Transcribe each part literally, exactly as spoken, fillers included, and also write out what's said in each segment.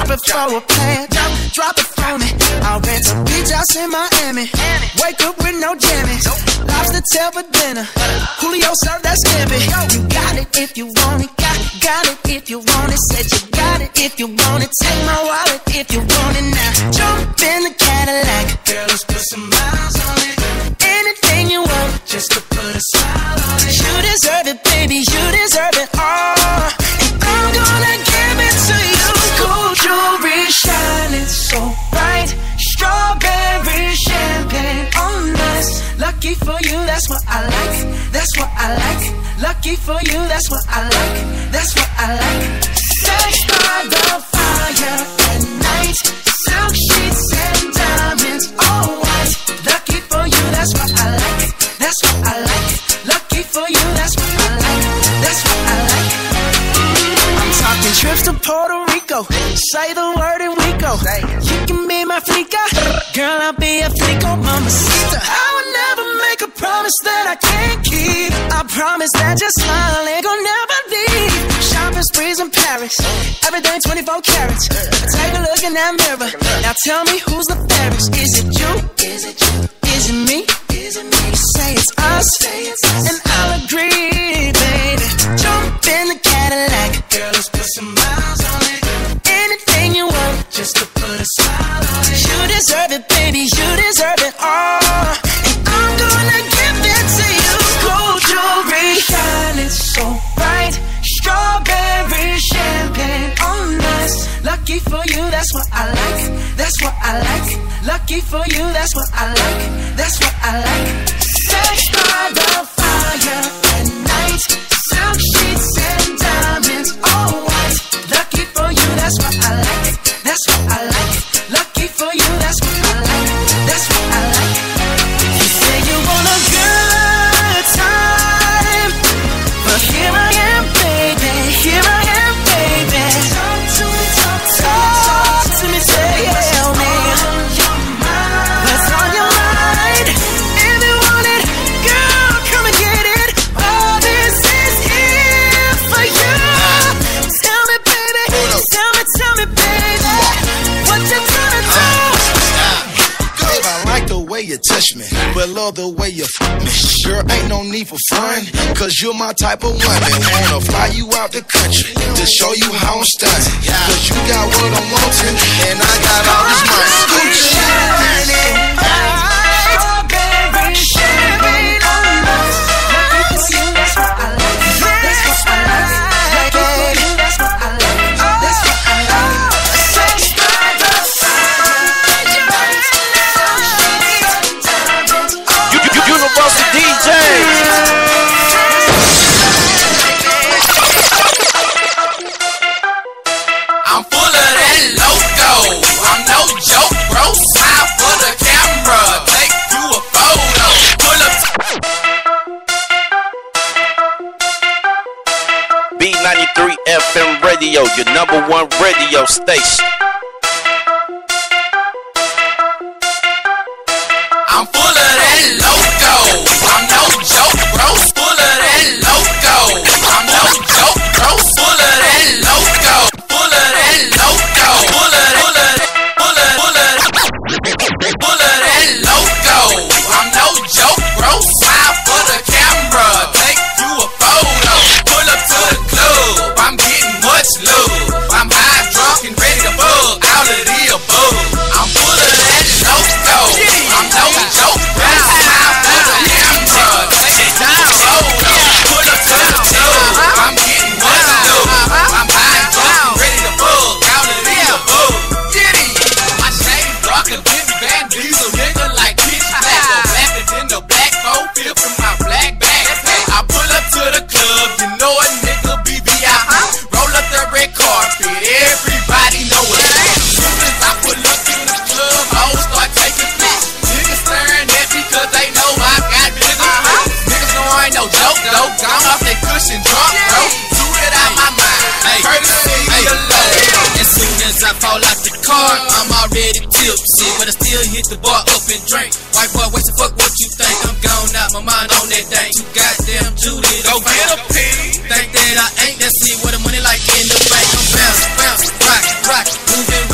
drop it for a plan. Drop, drop it for me. I'll rent a beach house in Miami. Wake up with no jammies. Lobster tail for dinner. Julio served that scampi. You got it if you want it. Got, got it if you want it. Said you got it if you want it. Take my wallet if you want it now. Jump in the Cadillac. Girl, let's put some miles on it. Anything you want, just to put a smile on it. You deserve it, baby. You deserve it all. And I'm gonna give it to you. Gold jewelry shining so bright. Strawberry champagne on us. Lucky for you, that's what I like. That's what I like. Lucky for you, that's what I like. That's what I like. Sex by the fire at night. Silk sheets and diamonds, all white. Lucky for you, that's what I like. That's what I like. Lucky for you, that's what I like. That's what I like. I'm talking trips to Puerto Rico. Say the word and we go. You can be my flica. Girl, I'll be a flico, mamacita. I would never make a promise that I can't keep. I promise that your smile ain't gonna never leave. Shopping sprees in Paris. Everything twenty-four carats. Take a look in that mirror. Now tell me who's the fairest. Is it you? Is it you? Is it me? Is it me? Say it's us. Say it's us. And I'll agree, baby. Jump in the Cadillac. Girl, let's put some miles on it. Anything you want, just to put a smile on it. You deserve it, baby. You deserve it all. And I'm gonna give it to you. Gold jewelry shining so bright. Strawberry champagne on us. Lucky for you, that's what I like. That's what I like. Lucky for you, that's what I like. That's what I like. Sex by the fire at night. Silk sheets and diamonds, all white. Lucky for you, that's what I like. That's what I like. Lucky for you, that's what I like. That's what I like. You say you want a good time, but here I am, baby. Here I am, baby. Talk to me, talk to me, talk to me, tell me what's on your mind. If you want it, girl, come and get it. All this is here for you. Tell me, baby. Tell me, tell me, baby. What you gonna do? Babe, I like the way you touch me, but love the way you fuck me. Sure ain't no need for fun, cause you're my type of woman. Wanna fly you out the country to show you how I'm stunning. Cause you got what I'm wanting, and I got all this money. Strawberry champagne on us. Lucky for you, that's what I like. That's what I like. Lucky for you, that's what I like. That's what I like. Sex by the fire. Universal D J. I'm full of that loco. I'm no joke, bro. Smile for the camera. Take you a photo. Pull up. B ninety-three F M Radio, your number one radio station. I'm full of that loco. I'm no joke, bro. Full of that loco. I'm no joke, bro. Full of that loco. Full of that loco. Full of full of full of full of full of that loco. I'm no joke, bro. Smile for the camera. Take you a photo. Pull up to the club. I'm getting much love. I'm high, drunk, and ready to bug out of the above. I'm full of that loco. I'm no joke, bro. Smile for the camera. Take it down, photo. Pull up to the club. I'm getting much love. I'm high, drunk, and ready to bug out of the above. Diddy, my shade darker than Van Diesel, nigga, like pitch black. So blacker than the black four fifth from my black bag. I pull up to the club, you know a nigga B B I. Roll up the red carpet, everybody know it. Soon as I pull up in the club, hoes start taking flicks. Niggas staring at me cause they know I got business. Niggas know I ain't no joke though. I'm off that cushion drunk, bro. Shoot it out my mind. Hey, courtesy alone. As soon as I fall out the car, I'm already tipsy, but I still hit the bar up and drink. White boy, what the fuck? What you think? I'm gone out my mind on that thing. You goddamn Judy, go get a pee. Think that I ain't that see what the money like in the bank. I'm bounce, bounce, rock, rock, moving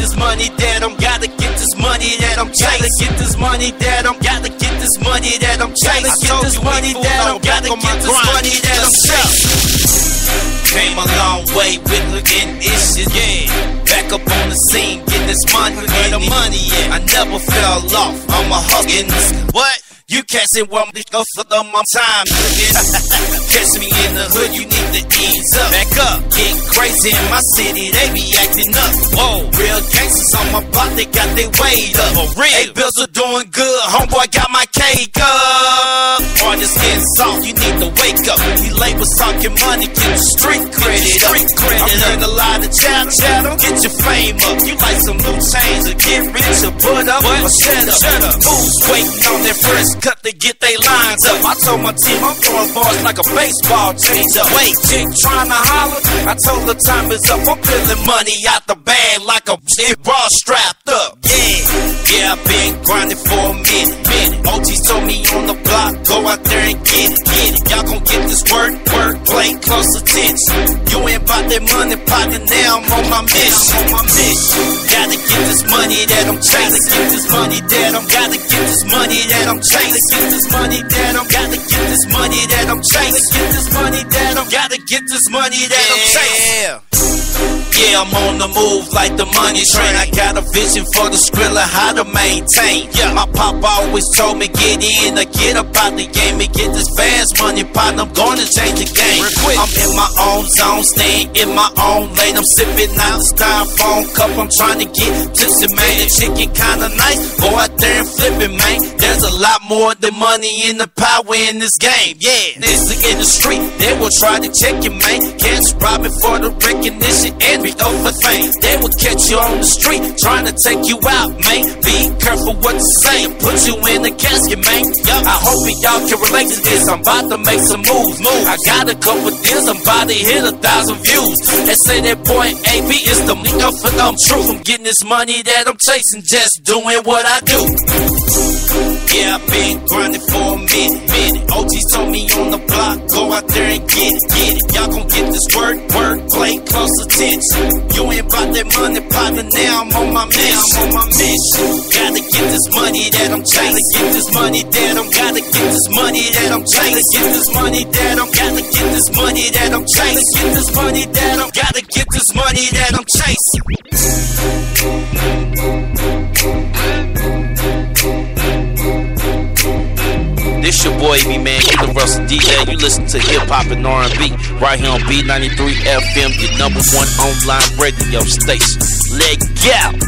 this money that I'm gotta get this money that I'm chasing. Gotta get this money that I'm gotta get this money that I'm chasing. Get this money that I'm gotta get this money that I'm chasing. Came a long way with looking issues, yeah. Back up on the scene, get this money, get the money, yeah. I never fell off, I'm a hustling. What? You catch it one me go for the my time, nigga. Catch me in the hood, you need to ease up. Back up, get crazy in my city, they be acting up. Whoa, real gangsters on my block, they got their weight up. For real, hey, bills are doing good, homeboy got my cake up. Artists getting soft, you need to wake up. These labels talking money, get the street credit up. Street credit I learned a lot of child, child, don't get your fame up. You like some new chains or get rich or put up or shut up. Shut up. Who's waiting on their first cut to get they lines up? I told my team I'm throwing bars like a baseball change up. Wait, chick trying to holler? I told her time is up. I'm pulling money out the bag like a bra strapped up. Yeah, yeah, I've been grinding for a minute, minute. O Gs told me on the block, go out there and get it, get it. Y'all gon' get this work, work, play close attention. You ain't about that money pocket, now I'm on my mission, on my mission. Gotta get this money that I'm chasing. Get this money that I'm gotta get this money that I'm chasing. Get this money that I'm gotta get this money that I'm chasing. Get this money that I'm gotta get this money that I'm chasing. Yeah, I'm on the move like the money train. I got a vision for the Skrilla, how to maintain. Yeah, my pop always told me get in or get up out the game and get this fast money, partner. I'm gonna change the game. I'm in my own zone, staying in my own lane. I'm sipping out the styrofoam cup. I'm trying to get tipsy, man. The chicken kinda nice. Go out there and flip it, man. There's a lot more than money in the power in this game. Yeah, this in the street, they will try to check you, man. Can't rob it for the recognition and be over fame. They will catch you on the street, trying to take you out, man. Be careful what you say, put you in the casket, man. I hope y'all can relate to this. I'm about to make some moves. Move. I got a couple deals, I'm about to hit a thousand views. They say that boy A B is the nigga for them truth. I'm getting this money that I'm chasing, just doing what I do. Yeah, I've been grinding for a minute, minute. O Gs told me on the block, go out there and get it, get it. Y'all gon' get this work, work, play close attention. You ain't about that money, partner, now I'm on my mission, on my mission. Gotta get this money that I'm chasing. Get this money that I'm gotta get this money that I'm chasing. Get this money that I'm gotta get this money that I'm chasing. Get this money that I'm gotta get this money that I'm chasing. This your boy, me man, you the Russell D J. You listen to hip hop and R and B right here on B ninety-three F M, your number one online radio station. Let go.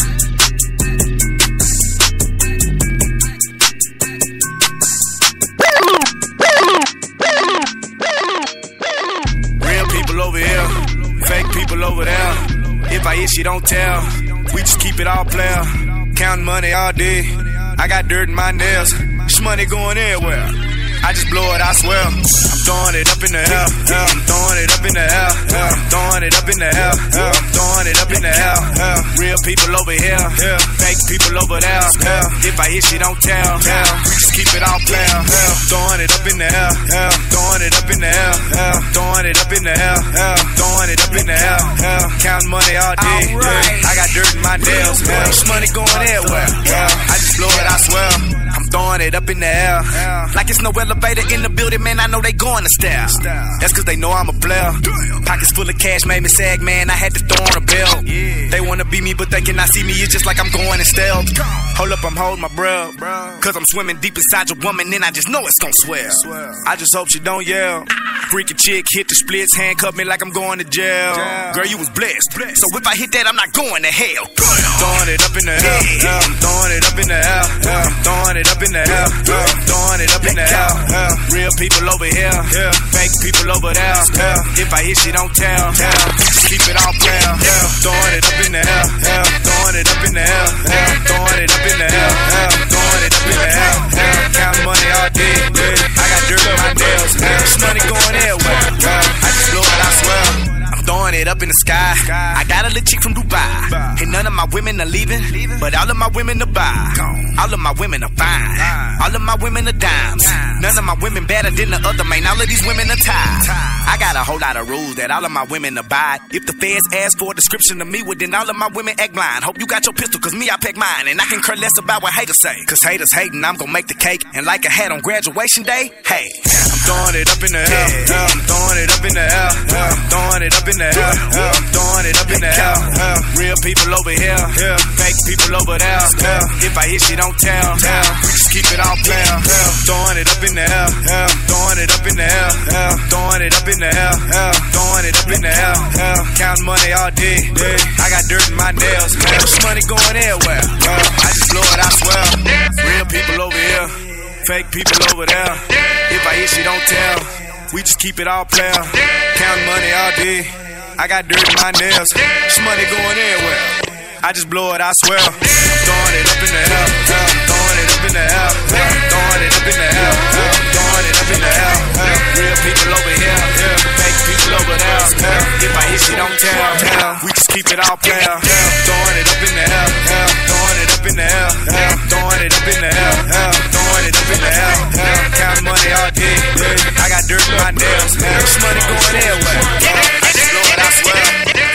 Real people over here, fake people over there. If I hit, you don't tell. We just keep it all player. Counting money all day. I got dirt in my nails. This money going everywhere. I just blow it, I swear. I'm throwing it up in the air. I'm throwing it up in the air. I'm throwing it up in the air. I'm throwing it up in the air. Real people over here. Fake people over there. If I hit, you don't tell. We just keep it all player. Throwing it up in the air. Throwing it up in the air. Throwing it up in the air. Throwing it up in the air. Counting money all day. I got dirt in my nails. This money going everywhere. I just blow it, I swear. I'm throwing it up in the air. Like it's no elevator in the building, man, I know they going to stare. That's cause they know I'm a player. Pockets full of cash made me sag, man, I had to throw on a belt. They wanna be me, but they cannot see me, it's just like I'm going in stealth. Hold up, I'm holding my breath. Cause I'm swimming deep inside your woman, and I just know it's gon' swell. I just hope she don't yell. Freaky chick, hit the splits, handcuff me like I'm going to jail. Girl, you was blessed, so if I hit that, I'm not going to hell. Throwing it up in the air, I'm throwing it up in the air, I'm throwing it up in the air, I'm throwing it up in the air. Real people over here, fake people over there. If I hit, she don't tell. Just keep it all player. Throwing it up in the air, throwing it up in the air, throwing it up in the air, throwing it up in the air. Counting money all day. I got dirt in my nails. This money going everywhere. I just blow it, I swear. I'm throwing it up up in the sky. I got a little chick from Dubai. And none of my women are leaving, but all of my women are buy. All of my women are fine. All of my women are dimes. None of my women better than the other, man. All of these women are tied. I got a whole lot of rules that all of my women abide. If the feds ask for a description of me, well then all of my women act blind. Hope you got your pistol, cause me I pack mine. And I can care less about what haters say, cause haters hating, I'm gonna make the cake. And like I had on graduation day, hey, I'm throwing it up in the air, I'm throwing it up in the air, I'm throwing it up in the air, I'm throwing it up in the air. Real people over here, fake people over there. If I hit, she don't tell. We just keep it all player. Throwing it up in the air, throwing it up in the air, throwing it up in the air, throwing it up in the air. Counting money all day. I got dirt in my nails. This money going everywhere. I just blow it, I swear. Real people over here, fake people over there. If I hit, she don't tell. We just keep it all player. Counting money all day. I got dirt in my nails. This money going everywhere. I just blow it, I swear. Throwing it up in the air. Throwing it up in the air. Throwing it up in the air. Throwing it up in the air. Real people over here, fake people over there. If I hit, she don't tell. We just keep it all player. Throwing it up in the air. Throwing it up in the air. Throwing it up in the air. Throwing it up in the air. Counting money all day. I got dirt in my nails. This money going everywhere. I just blow it, I swear.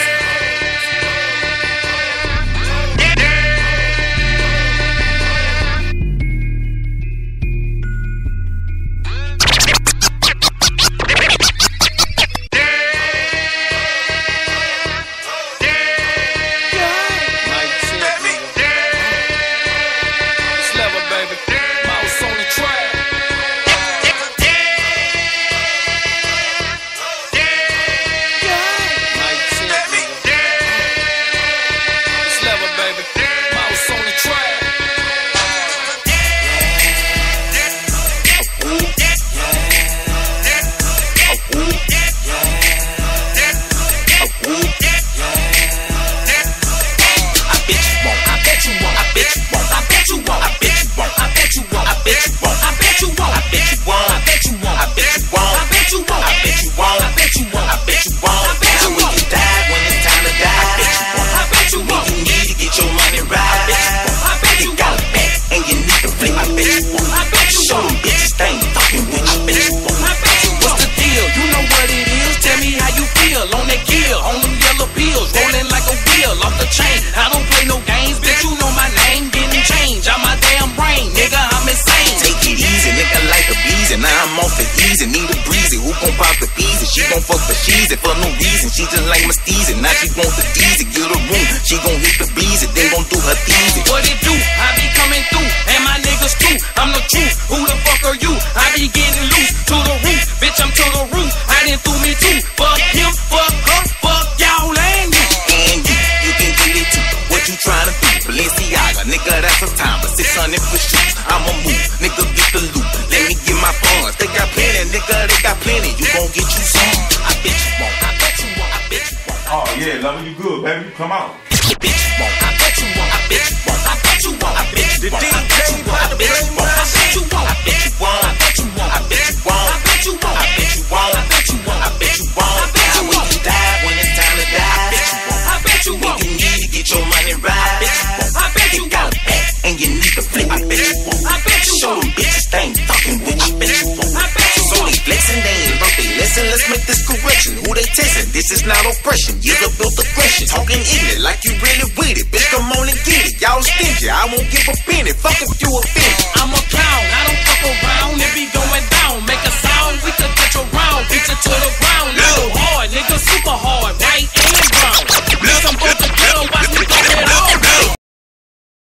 Come on. This is not oppression, years of built aggression. Talking ignorant like you really with it. Bitch, come on and get it. Y'all stingy, I won't give a penny. Fuck if you a